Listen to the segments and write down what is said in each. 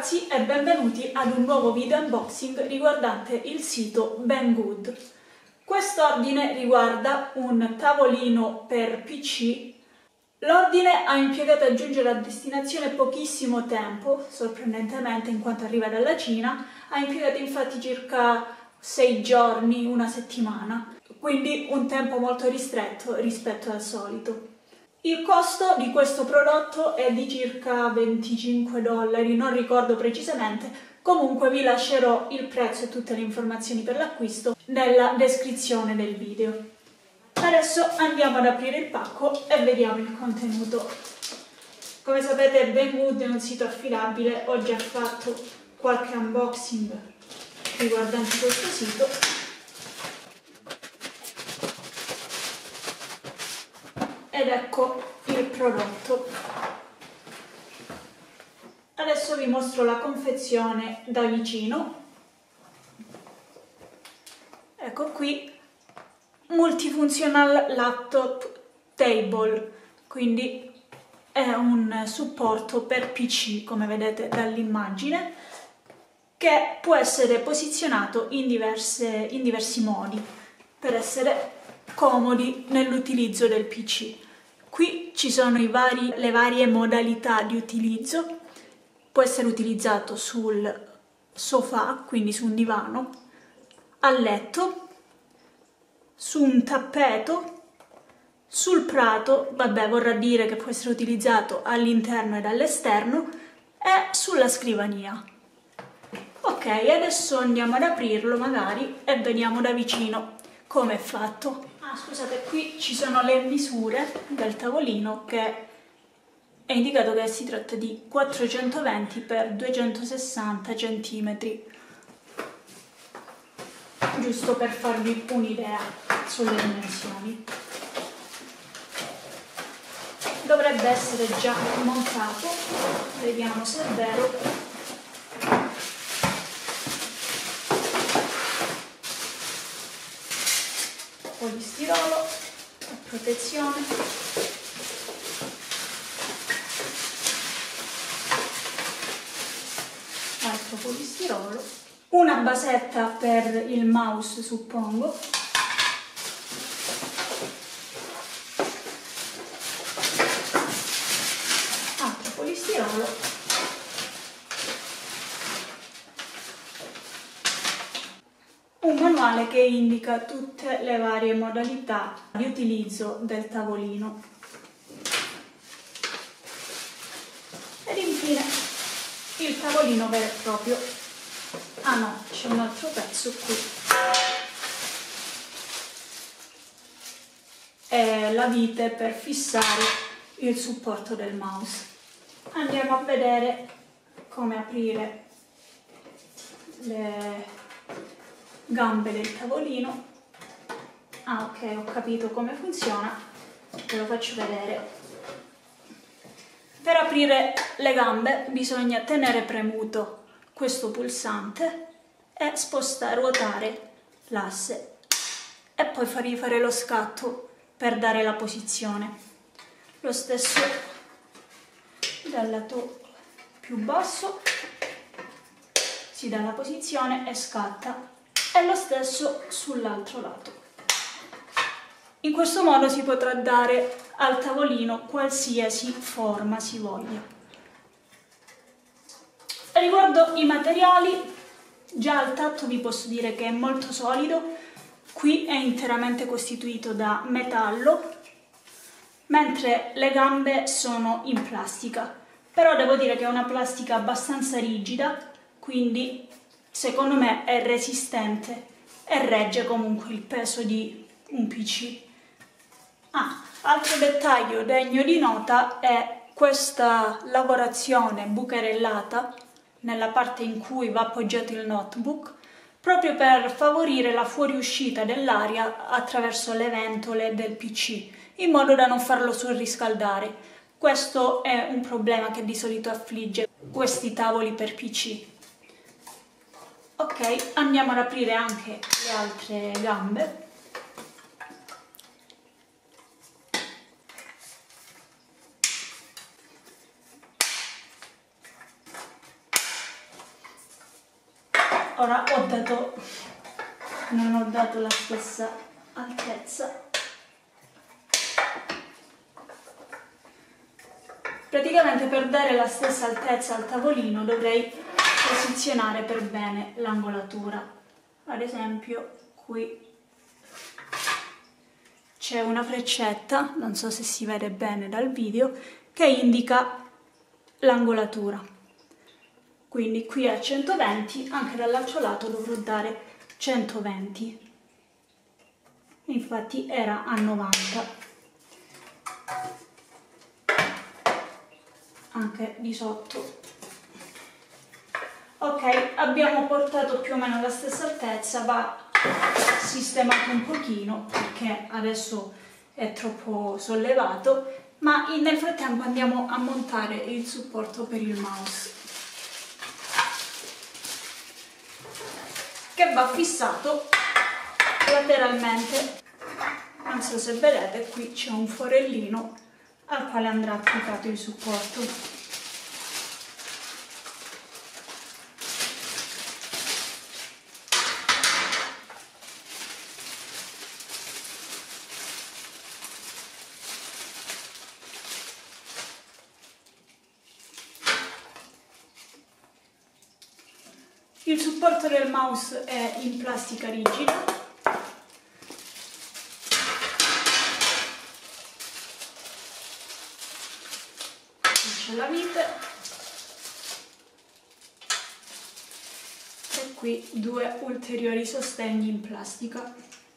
ragazzi e benvenuti ad un nuovo video unboxing riguardante il sito Banggood. Quest'ordine riguarda un tavolino per PC. L'ordine ha impiegato a giungere a destinazione pochissimo tempo, sorprendentemente in quanto arriva dalla Cina, ha impiegato infatti circa 6 giorni, una settimana, quindi un tempo molto ristretto rispetto al solito. Il costo di questo prodotto è di circa $25, non ricordo precisamente, comunque vi lascerò il prezzo e tutte le informazioni per l'acquisto nella descrizione del video. Adesso andiamo ad aprire il pacco e vediamo il contenuto. Come sapete Banggood è un sito affidabile, ho già fatto qualche unboxing riguardante questo sito. Ed ecco il prodotto. Adesso vi mostro la confezione da vicino. Ecco qui, Multifunctional Laptop Table, quindi è un supporto per PC, come vedete dall'immagine, che può essere posizionato in diversi modi per essere comodi nell'utilizzo del PC. Qui ci sono le varie modalità di utilizzo. Può essere utilizzato sul sofà, quindi su un divano, a letto, su un tappeto, sul prato, vabbè, vorrà dire che può essere utilizzato all'interno ed all'esterno, e sulla scrivania. Ok, adesso andiamo ad aprirlo magari e vediamo da vicino come è fatto. Scusate, qui ci sono le misure del tavolino, che è indicato che si tratta di 420 x 260 cm, giusto per farvi un'idea sulle dimensioni. Dovrebbe essere già montato, vediamo se è vero. Polistirolo a protezione, altro polistirolo, una basetta per il mouse suppongo, altro polistirolo, un manuale che indica tutte le varie modalità di utilizzo del tavolino. Ed infine il tavolino vero e proprio. Ah no, c'è un altro pezzo qui. È la vite per fissare il supporto del mouse. Andiamo a vedere come aprire le gambe del tavolino. Ah ok, ho capito come funziona, ve lo faccio vedere. Per aprire le gambe bisogna tenere premuto questo pulsante e ruotare l'asse e poi fargli fare lo scatto per dare la posizione. Lo stesso dal lato più basso, si dà la posizione e scatta, e lo stesso sull'altro lato. In questo modo si potrà dare al tavolino qualsiasi forma si voglia. Riguardo i materiali, già al tatto vi posso dire che è molto solido. Qui è interamente costituito da metallo, mentre le gambe sono in plastica, però devo dire che è una plastica abbastanza rigida, quindi secondo me è resistente e regge comunque il peso di un PC. Altro dettaglio degno di nota è questa lavorazione bucherellata nella parte in cui va appoggiato il notebook, proprio per favorire la fuoriuscita dell'aria attraverso le ventole del PC, in modo da non farlo surriscaldare. Questo è un problema che di solito affligge questi tavoli per PC. Ok, andiamo ad aprire anche le altre gambe. Ora non ho dato la stessa altezza. Praticamente per dare la stessa altezza al tavolino dovrei posizionare per bene l'angolatura. Ad esempio qui c'è una freccetta, non so se si vede bene dal video, che indica l'angolatura. Quindi qui è 120, anche dall'altro lato dovrò dare 120. Infatti era a 90. Anche di sotto. Ok, abbiamo portato più o meno la stessa altezza, va sistemato un pochino perché adesso è troppo sollevato, ma nel frattempo andiamo a montare il supporto per il mouse, che va fissato lateralmente. Non so se vedete, qui c'è un forellino al quale andrà applicato il supporto. Il supporto del mouse è in plastica rigida. C'è la vite e qui due ulteriori sostegni in plastica.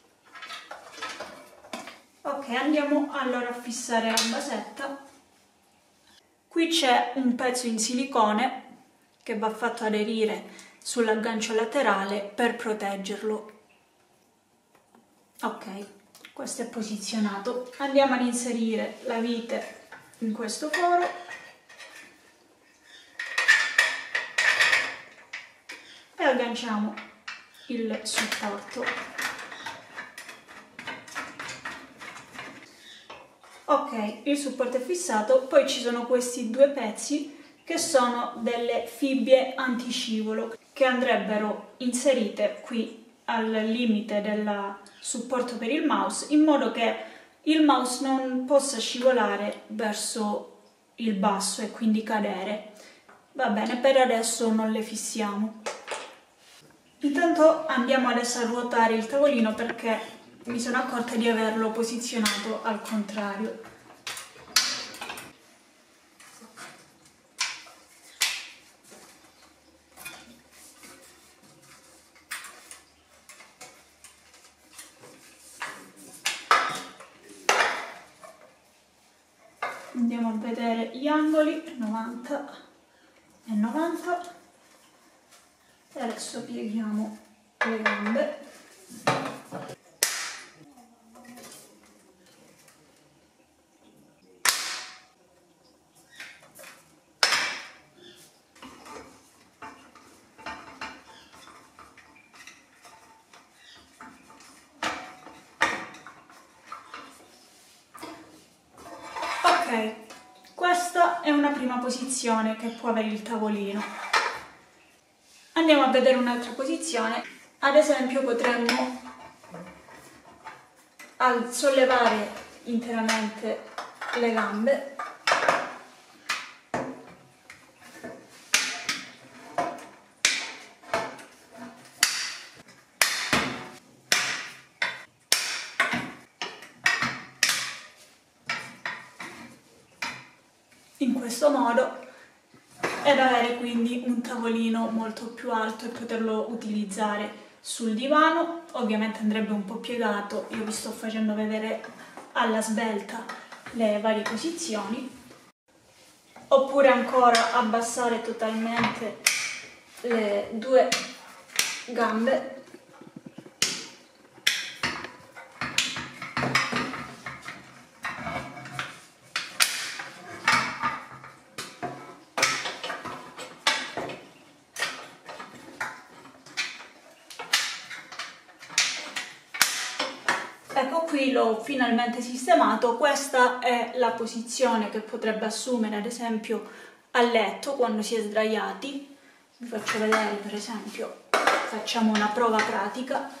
Ok, andiamo allora a fissare la basetta. Qui c'è un pezzo in silicone che va fatto aderire sull'aggancio laterale per proteggerlo. Ok, questo è posizionato. Andiamo ad inserire la vite in questo foro e agganciamo il supporto. Ok, il supporto è fissato, poi ci sono questi due pezzi che sono delle fibbie antiscivolo che andrebbero inserite qui al limite del supporto per il mouse, in modo che il mouse non possa scivolare verso il basso e quindi cadere. Va bene, per adesso non le fissiamo. Intanto andiamo adesso a ruotare il tavolino perché mi sono accorta di averlo posizionato al contrario. Andiamo a vedere gli angoli, 90 e 90, e adesso pieghiamo le gambe. Ok, questa è una prima posizione che può avere il tavolino. Andiamo a vedere un'altra posizione. Ad esempio potremmo sollevare interamente le gambe . In questo modo, ed avere quindi un tavolino molto più alto e poterlo utilizzare sul divano. Ovviamente andrebbe un po' piegato, io vi sto facendo vedere alla svelta le varie posizioni, oppure ancora abbassare totalmente le due gambe . Ecco, qui l'ho finalmente sistemato. Questa è la posizione che potrebbe assumere ad esempio a letto quando si è sdraiati. Vi faccio vedere per esempio facciamo una prova pratica.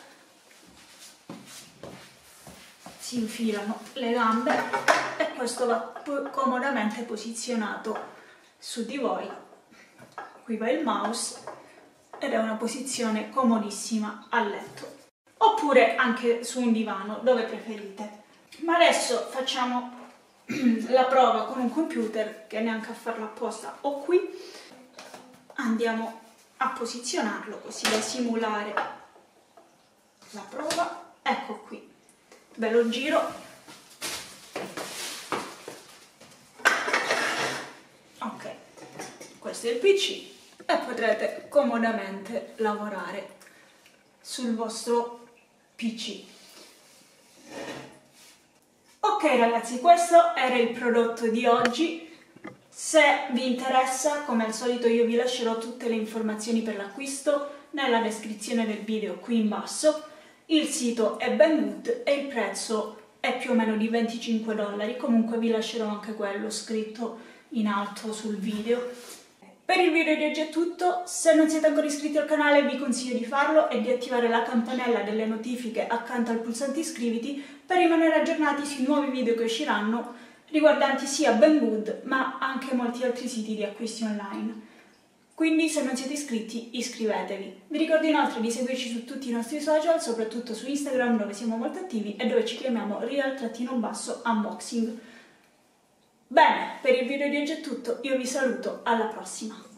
Si infilano le gambe e questo va comodamente posizionato su di voi. Qui va il mouse ed è una posizione comodissima a letto, oppure anche su un divano, dove preferite. Ma adesso facciamo la prova con un computer, che neanche a farlo apposta ho qui. Andiamo a posizionarlo così da simulare la prova. Ecco qui. Ve lo giro. Ok, questo è il PC e potrete comodamente lavorare sul vostro PC. Ok ragazzi, questo era il prodotto di oggi. Se vi interessa, come al solito io vi lascerò tutte le informazioni per l'acquisto nella descrizione del video qui in basso. Il sito è Banggood e il prezzo è più o meno di $25, comunque vi lascerò anche quello scritto in alto sul video. Per il video di oggi è tutto, se non siete ancora iscritti al canale vi consiglio di farlo e di attivare la campanella delle notifiche accanto al pulsante iscriviti per rimanere aggiornati sui nuovi video che usciranno riguardanti sia Banggood ma anche molti altri siti di acquisti online. Quindi se non siete iscritti iscrivetevi. Vi ricordo inoltre di seguirci su tutti i nostri social, soprattutto su Instagram dove siamo molto attivi e dove ci chiamiamo real_unboxing. Bene, per il video di oggi è tutto, io vi saluto, alla prossima!